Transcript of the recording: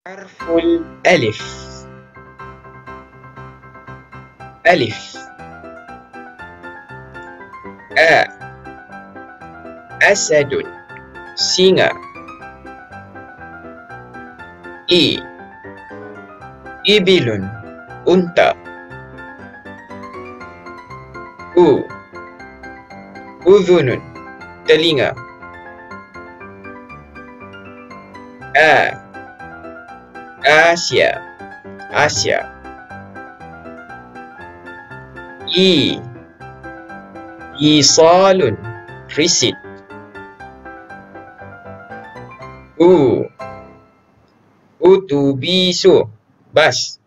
حرف الألف. ألف. أسد singa. إبل unta. أذن telinga. Asia Asia. إيصال receipt. أتوبيس bus.